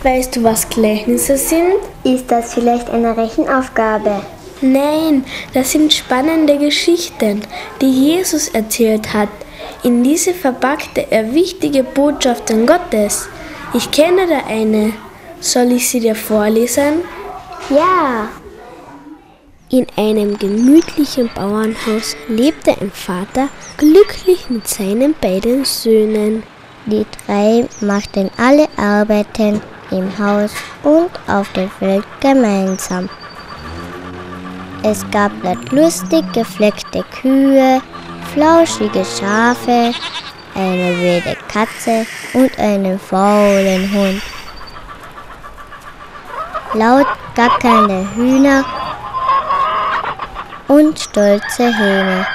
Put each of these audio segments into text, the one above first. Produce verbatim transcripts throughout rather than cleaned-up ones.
Weißt du, was Gleichnisse sind? Ist das vielleicht eine Rechenaufgabe? Nein, das sind spannende Geschichten, die Jesus erzählt hat. In diese verpackte er wichtige Botschaften Gottes. Ich kenne da eine. Soll ich sie dir vorlesen? Ja. In einem gemütlichen Bauernhaus lebte ein Vater glücklich mit seinen beiden Söhnen. Die drei machten alle Arbeiten im Haus und auf dem Feld gemeinsam. Es gab dort lustig gefleckte Kühe, flauschige Schafe, eine wilde Katze und einen faulen Hund. Laut gackernde Hühner und stolze Hähne.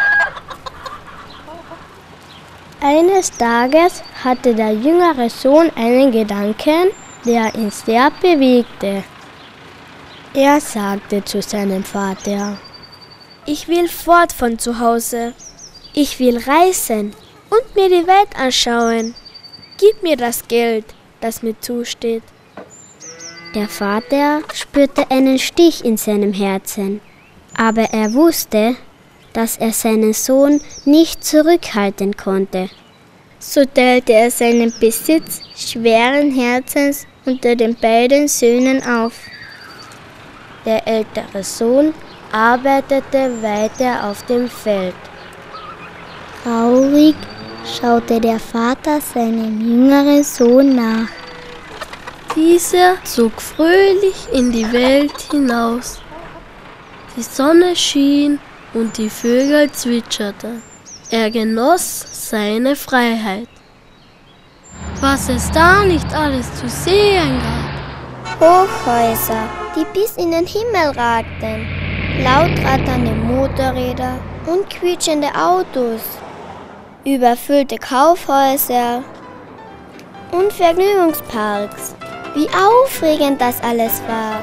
Eines Tages hatte der jüngere Sohn einen Gedanken, der ihn sehr bewegte. Er sagte zu seinem Vater: Ich will fort von zu Hause. Ich will reisen und mir die Welt anschauen. Gib mir das Geld, das mir zusteht. Der Vater spürte einen Stich in seinem Herzen, aber er wusste, dass er seinen Sohn nicht zurückhalten konnte. So teilte er seinen Besitz schweren Herzens unter den beiden Söhnen auf. Der ältere Sohn arbeitete weiter auf dem Feld. Traurig schaute der Vater seinem jüngeren Sohn nach. Dieser zog fröhlich in die Welt hinaus. Die Sonne schien und die Vögel zwitscherten. Er genoss seine Freiheit. Was es da nicht alles zu sehen gab. Hochhäuser, die bis in den Himmel ragten, laut ratternde Motorräder und quietschende Autos, überfüllte Kaufhäuser und Vergnügungsparks. Wie aufregend das alles war.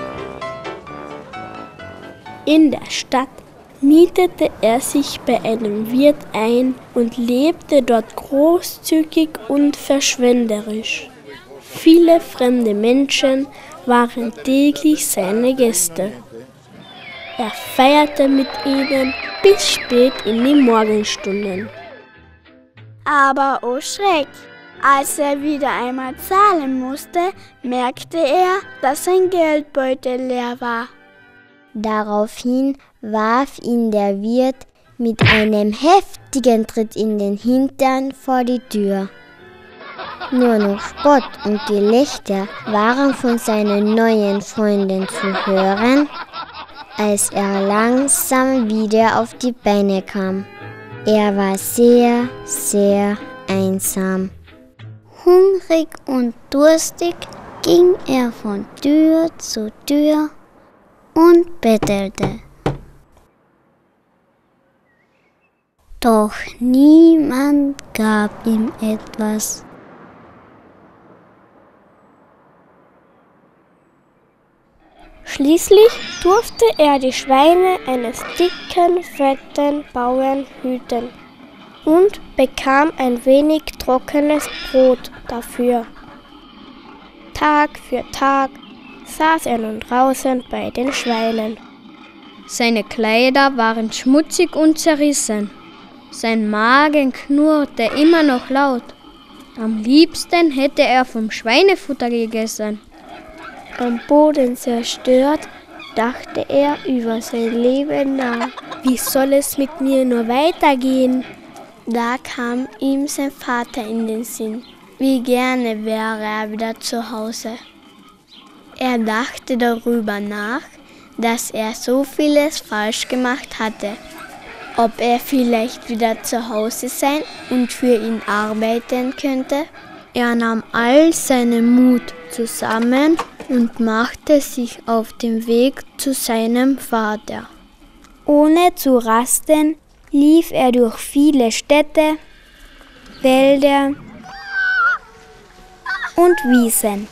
In der Stadt mietete er sich bei einem Wirt ein und lebte dort großzügig und verschwenderisch. Viele fremde Menschen waren täglich seine Gäste. Er feierte mit ihnen bis spät in die Morgenstunden. Aber oh Schreck! Als er wieder einmal zahlen musste, merkte er, dass sein Geldbeutel leer war. Daraufhin warf ihn der Wirt mit einem heftigen Tritt in den Hintern vor die Tür. Nur noch Spott und Gelächter waren von seinen neuen Freunden zu hören, als er langsam wieder auf die Beine kam. Er war sehr, sehr einsam. Hungrig und durstig ging er von Tür zu Tür und bettelte. Doch niemand gab ihm etwas. Schließlich durfte er die Schweine eines dicken, fetten Bauern hüten und bekam ein wenig trockenes Brot dafür. Tag für Tag saß er nun draußen bei den Schweinen. Seine Kleider waren schmutzig und zerrissen. Sein Magen knurrte immer noch laut. Am liebsten hätte er vom Schweinefutter gegessen. Am Boden zerstört, dachte er über sein Leben nach. Wie soll es mit mir nur weitergehen? Da kam ihm sein Vater in den Sinn. Wie gerne wäre er wieder zu Hause. Er dachte darüber nach, dass er so vieles falsch gemacht hatte. Ob er vielleicht wieder zu Hause sein und für ihn arbeiten könnte? Er nahm all seinen Mut zusammen und machte sich auf den Weg zu seinem Vater. Ohne zu rasten lief er durch viele Städte, Wälder und Wiesen,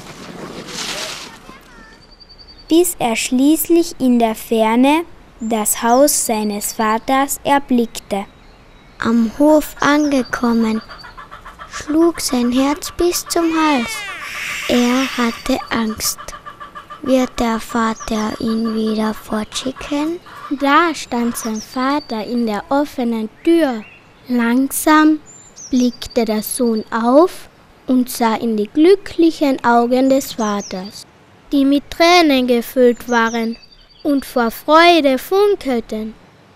bis er schließlich in der Ferne das Haus seines Vaters erblickte. Am Hof angekommen, schlug sein Herz bis zum Hals. Er hatte Angst. Wird der Vater ihn wieder fortschicken? Da stand sein Vater in der offenen Tür. Langsam blickte der Sohn auf und sah in die glücklichen Augen des Vaters, die mit Tränen gefüllt waren und vor Freude funkelten.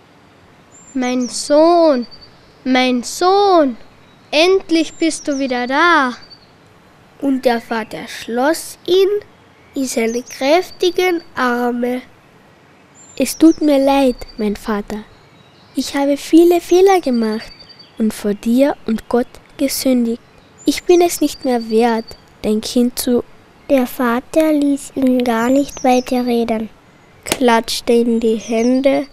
Mein Sohn, mein Sohn, endlich bist du wieder da. Und der Vater schloss ihn in seine kräftigen Arme. Es tut mir leid, mein Vater. Ich habe viele Fehler gemacht und vor dir und Gott gesündigt. Ich bin es nicht mehr wert, dein Kind zu... Der Vater ließ ihn gar nicht weiter reden, klatschte in die Hände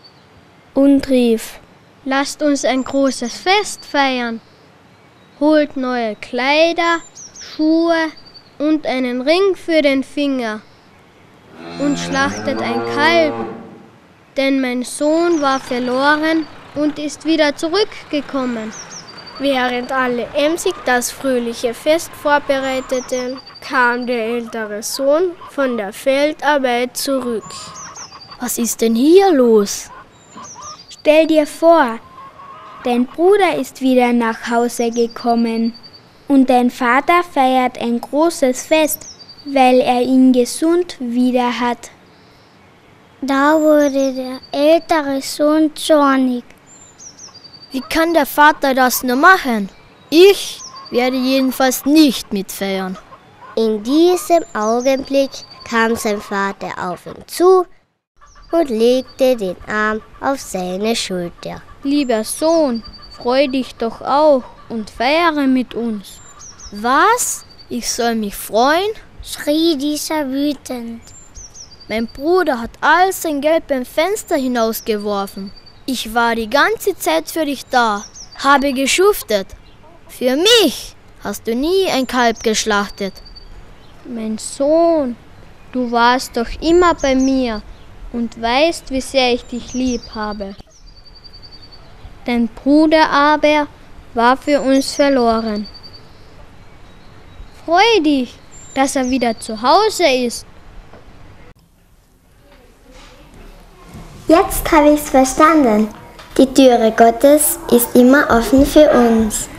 und rief: Lasst uns ein großes Fest feiern. Holt neue Kleider, Schuhe und einen Ring für den Finger und schlachtet ein Kalb, denn mein Sohn war verloren und ist wieder zurückgekommen. Während alle emsig das fröhliche Fest vorbereiteten, kam der ältere Sohn von der Feldarbeit zurück. Was ist denn hier los? Stell dir vor, dein Bruder ist wieder nach Hause gekommen und dein Vater feiert ein großes Fest, weil er ihn gesund wieder hat. Da wurde der ältere Sohn zornig. Wie kann der Vater das nur machen? Ich werde jedenfalls nicht mitfeiern. In diesem Augenblick kam sein Vater auf ihn zu und legte den Arm auf seine Schulter. Lieber Sohn, freu dich doch auch und feiere mit uns. Was? Ich soll mich freuen? Schrie dieser wütend. Mein Bruder hat all sein Geld beim Fenster hinausgeworfen. Ich war die ganze Zeit für dich da, habe geschuftet. Für mich hast du nie ein Kalb geschlachtet. Mein Sohn, du warst doch immer bei mir und weißt, wie sehr ich dich lieb habe. Dein Bruder aber war für uns verloren. Freu dich, dass er wieder zu Hause ist. Jetzt habe ich's verstanden. Die Türe Gottes ist immer offen für uns.